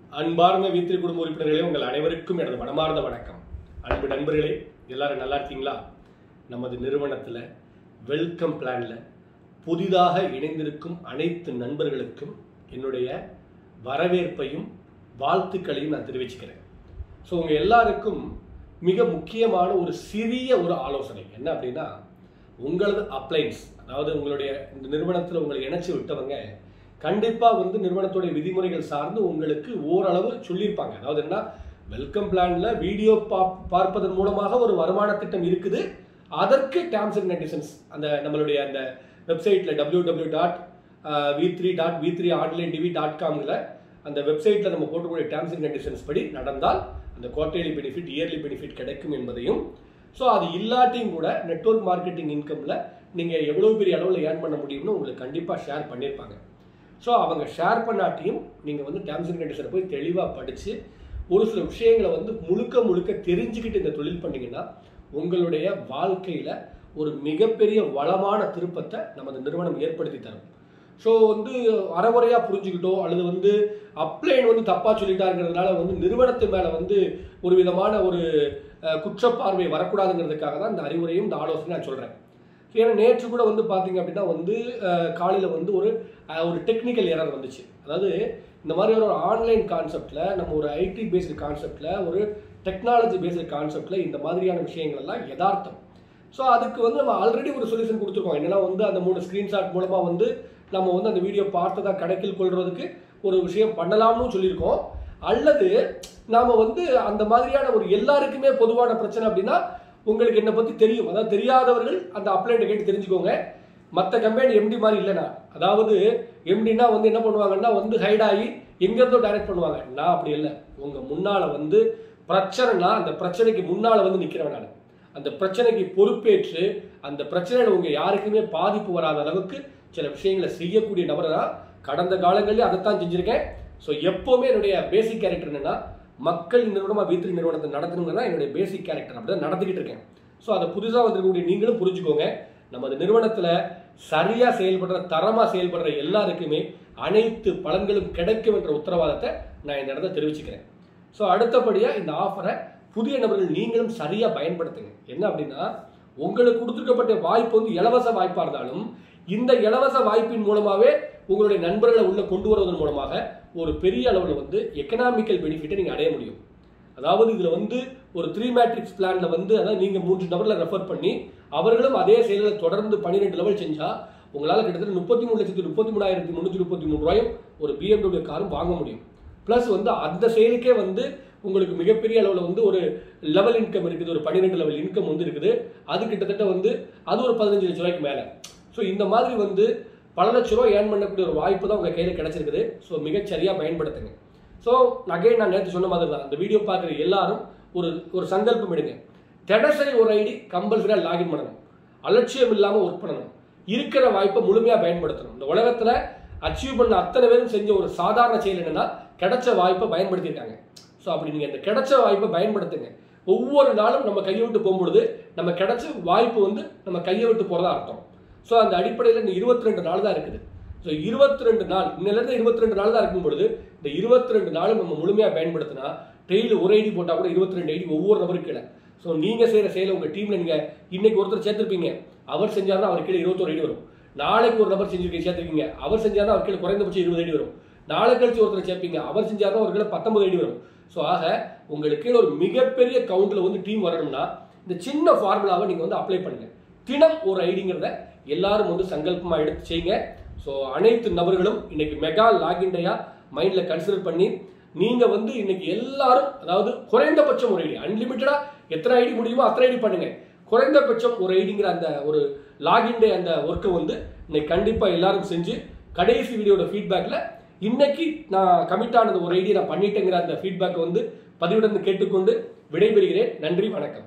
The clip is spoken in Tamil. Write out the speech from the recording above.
அன்பார்ந்த V3 குடும்ப உறுப்பினர்களே, உங்கள் அனைவருக்கும் எனது மனமார்ந்த வணக்கம். அன்பு நண்பர்களே, எல்லாரும் நல்லா இருக்கீங்களா? நமது நிறுவனத்தில் வெல்கம் பிளான்ல புதிதாக இணைந்திருக்கும் அனைத்து நண்பர்களுக்கும் என்னுடைய வரவேற்பையும் வாழ்த்துக்களையும் நான் தெரிவிச்சுக்கிறேன். ஸோ உங்கள் எல்லாருக்கும் மிக முக்கியமான ஒரு சிறிய ஒரு ஆலோசனை என்ன அப்படின்னா, உங்களது அப்ளைன்ஸ், அதாவது உங்களுடைய இந்த நிறுவனத்தில் உங்களை இணைச்சி விட்டவங்க கண்டிப்பாக நிறுவனத்துடைய விதிமுறைகள் சார்ந்து உங்களுக்கு ஓரளவு சொல்லியிருப்பாங்க. அதாவது என்ன, வெல்கம் பிளான்ல வீடியோ பார்ப்பதன் மூலமாக ஒரு வருமான திட்டம் இருக்குது. அதற்கு டேர்ம்ஸ் அண்ட் கண்டிஷன்ஸ் அந்த நம்மளுடைய அந்த வெப்சைட்ல www.v3.online.tv.com அந்த வெப்சைட்ல நம்ம போட்டக்கூடிய டேர்ம்ஸ் அண்ட் கண்டிஷன்ஸ் படி நடந்தால் அந்த குவார்டர்லி பெனிஃபிட், இயர்லி பெனிஃபிட் கிடைக்கும் என்பதையும், ஸோ அது இல்லாட்டியும் கூட நெட்வொர்க் மார்க்கெட்டிங் இன்கம்ல நீங்க எவ்வளவு பெரிய அளவில் ஏர்ன் பண்ண முடியும்னு உங்களுக்கு கண்டிப்பாக ஷேர் பண்ணியிருப்பாங்க. ஸோ அவங்க ஷேர் பண்ணாட்டியும் நீங்கள் டேர்ம்ஸ் அண்ட் கண்டிஷனை போய் தெளிவாக படித்து ஒரு சில விஷயங்களை முழுக்க தெரிஞ்சுக்கிட்டு இந்த தொழில் பண்ணிங்கன்னா உங்களுடைய வாழ்க்கையில் ஒரு மிகப்பெரிய வளமான திருப்பத்தை நமது நிறுவனம் ஏற்படுத்தி தரும். ஸோ அறகுறையாக புரிஞ்சுக்கிட்டோ அல்லது அப்ளைன் தப்பாக சொல்லிட்டாருங்கிறதுனால நிறுவனத்து மேலே ஒரு விதமான ஒரு குற்றப்பார்வை வரக்கூடாதுங்கிறதுக்காக தான் இந்த அறிவுரையும் இந்த ஆலோசனை நான் சொல்கிறேன். ஏன்னா நேற்று கூட பார்த்தீங்க அப்படின்னா காலையில் ஒரு டெக்னிக்கல் எரர் வந்துச்சு. அதாவது இந்த மாதிரி ஒரு ஆன்லைன் கான்செப்டில், நம்ம ஒரு ஐடி பேஸ்டு கான்செப்டில், ஒரு டெக்னாலஜி பேஸ்டு கான்செப்டில் இந்த மாதிரியான விஷயங்கள் எல்லாம் யதார்த்தம். ஸோ அதுக்கு நம்ம ஆல்ரெடி ஒரு சொல்யூஷன் கொடுத்துருக்கோம். என்னன்னா அந்த 3 ஸ்க்ரீன்ஷாட் மூலமாக நம்ம அந்த வீடியோ பார்த்ததா கணக்கில் கொள்றதுக்கு ஒரு விஷயம் பண்ணலாம்னு சொல்லியிருக்கோம். அல்லது நாம் அந்த மாதிரியான ஒரு எல்லாருக்குமே பொதுவான பிரச்சனை அப்படின்னா உங்களுக்கு என்னை பற்றி தெரியும், அதாவது தெரியாதவர்கள் அந்த அப்ளைன்ட்டை கேட்டு தெரிஞ்சுக்கோங்க. மற்ற கம்பெனி எம்டி மாதிரி இல்லைண்ணா, அதாவது எம்டினா என்ன பண்ணுவாங்கன்னா ஹைட் ஆகி எங்கேருந்தோ டைரக்ட் பண்ணுவாங்க. நான் அப்படி இல்லை. உங்கள் முன்னால் பிரச்சனைனா அந்த பிரச்சனைக்கு முன்னால் நிற்கிறவன் நான். அந்த பிரச்சனைக்கு பொறுப்பேற்று அந்த பிரச்சனையில் உங்கள் யாருக்குமே பாதிப்பு வராத அளவுக்கு சில விஷயங்களை செய்யக்கூடிய நபரை தான் கடந்த காலங்களில் அதைத்தான் செஞ்சுருக்கேன். ஸோ எப்போவுமே என்னுடைய பேசிக் கேரக்டர் என்னென்னா, மக்கள் நிறுவனமாக V3 நிறுவனத்தை நடத்தணுங்கிறதா என்னுடைய பேசிக் கேரக்டர். அப்படி தான் நடத்திக்கிட்டு இருக்கேன். ஸோ அதை புதுசாக வந்திருக்கக்கூடிய நீங்களும் புரிஞ்சுக்கோங்க. நமது நிறுவனத்தில் சரியாக செயல்படுற, தரமாக செயல்படுற எல்லாருக்குமே அனைத்து பலன்களும் கிடைக்கும் என்ற உத்தரவாதத்தை நான் இந்த இடத்த தெரிவிச்சுக்கிறேன். ஸோ அடுத்தபடியாக இந்த ஆஃபரை புதிய நபர்கள் நீங்களும் சரியாக பயன்படுத்துங்க. என்ன அப்படின்னா, உங்களுக்கு கொடுத்துருக்கப்பட்ட வாய்ப்பு இலவச வாய்ப்பாக இருந்தாலும் இந்த இலவச வாய்ப்பின் மூலமாகவே உங்களுடைய நண்பர்களை உள்ள கொண்டு வருவதன் மூலமாக ஒரு பெரிய அளவில் எக்கனாமிக்கல் பெனிஃபிட்டை நீங்கள் அடைய முடியும். அதாவது இதில் ஒரு 3 மேட்ரிக்ஸ் பிளானில் அதாவது நீங்கள் 3 நபர்களை ரெஃபர் பண்ணி அவர்களும் அதே செயலை தொடர்ந்து 12 லெவல் செஞ்சால் உங்களால் கிட்டத்தட்ட 33,33,333 ரூபாயும் ஒரு BMW காரும் வாங்க முடியும். ப்ளஸ் அந்த செயலுக்கே உங்களுக்கு மிகப்பெரிய அளவில் ஒரு லெவல் இன்கம் இருக்குது, ஒரு 12 லெவல் இன்கம் இருக்குது. அது கிட்டத்தட்ட அது ஒரு 15 லட்ச ரூபாய்க்கு மேலே. ஸோ இந்த மாதிரி பல லட்ச ரூபா ஏர்ன் பண்ணக்கூடிய ஒரு வாய்ப்பு தான் உங்கள் கையில் கிடைச்சிருக்குது. ஸோ மிகச்சரியாக பயன்படுத்துங்க. ஸோ அகைன் நான் நேற்று சொன்ன மாதிரி தான், இந்த வீடியோ பார்க்குற எல்லாரும் ஒரு சங்கல்பம் எடுங்க. தினசரி ஒரு ஐடி கம்பல்சரியாக லாகின் பண்ணணும். அலட்சியம் இல்லாமல் ஒர்க் பண்ணணும். இருக்கிற வாய்ப்பை முழுமையாக பயன்படுத்தணும். இந்த உலகத்தில் அச்சீவ் பண்ண அத்தனை பேரும் செஞ்ச ஒரு சாதாரண செயல் என்னன்னா, கிடைச்ச வாய்ப்பை பயன்படுத்தியிருக்காங்க. ஸோ அப்படி நீங்கள் இந்த கிடைச்ச வாய்ப்பை பயன்படுத்துங்க. ஒவ்வொரு நாளும் நம்ம கையை விட்டு போகும்பொழுது நம்ம கிடைச்ச வாய்ப்பு நம்ம கையை விட்டு போகிறதா அர்த்தம். ஸோ அந்த அடிப்படையில் இந்த 22 நாள் தான் இருக்குது. ஸோ 22 நாள், இன்னிலிருந்து 22 நாள் தான் இருக்கும் பொழுது இந்த 22 நாளும் நம்ம முழுமையாக பயன்படுத்தினா டெய்லி ஒரு ஐடி போட்டால் கூட 22 ஐடி ஒவ்வொரு நபருக்கு கீழே. ஸோ நீங்கள் செய்கிற செயலை உங்கள் டீமில் நீங்கள் இன்னைக்கு ஒருத்தர் சேர்த்துருப்பீங்க, அவர் செஞ்சார்னா அவர் கீழே 21 ஐடி வரும். நாளைக்கு ஒரு நபர் சேர்த்துருக்கீங்க, அவர் செஞ்சார்னா அவர் கீழே குறைந்தபட்சம் 20 ஐடி வரும். நாளை கழிச்சு ஒருத்தர் சேர்ப்பீங்க, அவர் செஞ்சார்னா அவர் கீழே 19 ஐடி வரும். ஸோ ஆக உங்களுக்கு கீழே ஒரு மிகப்பெரிய கவுண்டில் டீம் வரணும்னா இந்த சின்ன ஃபார்முலாவை நீங்கள் அப்ளை பண்ணுங்க. தினம் ஒரு ஐடிங்கிறத எல்லாரும் சங்கல்பமாக எடுத்து செய்யுங்க. ஸோ அனைத்து நபர்களும் இன்னைக்கு மெகா லாகின் டேயா மைண்டில் கன்சிடர் பண்ணி நீங்கள் இன்னைக்கு எல்லாரும், அதாவது குறைந்தபட்சம் ஒரு ஐடி, அன்லிமிட்டடாக எத்தனை ஐடி முடியுமோ அத்தனை ஐடி பண்ணுங்க. குறைந்தபட்சம் ஒரு ஐடிங்கிற அந்த ஒரு லாகின் டே அந்த ஒர்க்கை இன்னைக்கு கண்டிப்பாக எல்லாரும் செஞ்சு கடைசி வீடியோட ஃபீட்பேக்கில் இன்னைக்கு நான் கமிட் ஆனது ஒரு ஐடியை நான் பண்ணிட்டேங்கிற அந்த ஃபீட்பேக்கை பதிவுடன் கேட்டுக்கொண்டு விடைபெறுகிறேன். நன்றி, வணக்கம்.